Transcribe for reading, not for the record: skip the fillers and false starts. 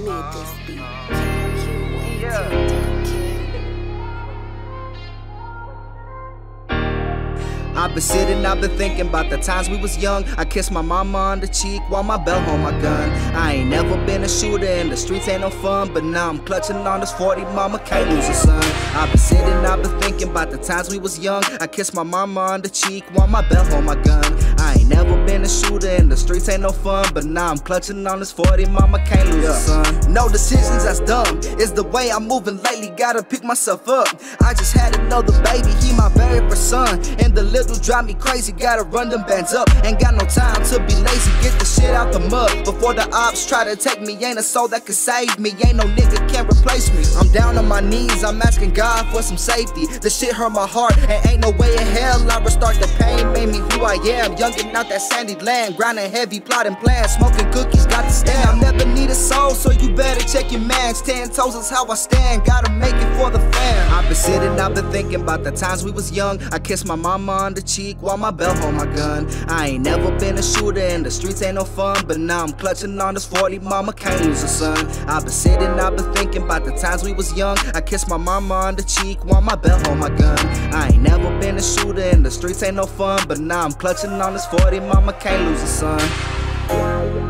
made this beat. Can't wait Yeah. I've been sitting, I've been thinking about the times we was young. I kissed my mama on the cheek while my belt hold my gun. I ain't never been a shooter and the streets ain't no fun, but now I'm clutching on this 40, mama can't lose a son. I've been sitting, I've been thinking about the times we was young. I kissed my mama on the cheek while my belt hold my gun. I ain't never been a shooter and the streets ain't no fun, but now I'm clutching on this 40, mama can't lose a son. No decisions, that's dumb. It's the way I'm moving lately, gotta pick myself up. I just had another baby, he my very first son, and the little drive me crazy, gotta run them bands up. Ain't got no time to be lazy, get the shit out the mud before the ops try to take me. Ain't a soul that can save me, ain't no nigga can replace me. I'm down on my knees, I'm asking God for some safety. The shit hurt my heart, and ain't no way in hell I restart. The pain made me who I am, young and out that sandy land, grinding heavy, plotting plans, smoking cookies, got to stand. I never need a soul, so you better check your mans. 10 toes is how I stand, gotta make it for the fam. I've been sitting, I've been thinking about the times we was young. I kissed my mama on the cheek while my belt hold my gun. I ain't never been a shooter and the streets ain't no fun, but now I'm clutching on this 40, mama can't lose a son. I've been sitting, I've been thinking about the times we was young. I kissed my mama on the cheek while my belt hold my gun. I ain't never been a shooter and the streets ain't no fun, but now I'm clutching on this 40, mama can't lose a son.